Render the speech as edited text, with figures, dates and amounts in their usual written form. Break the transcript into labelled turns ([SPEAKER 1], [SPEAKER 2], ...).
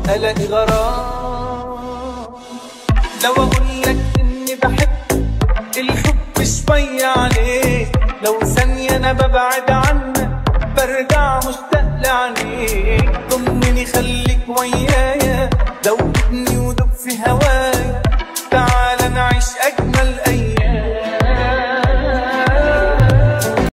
[SPEAKER 1] الاقي غرام. لو اقولك اني بحب الحب شوية عليك، لو ثانية انا ببعد عنك برجع مشتاق لعينيك. ضمني خليك وياي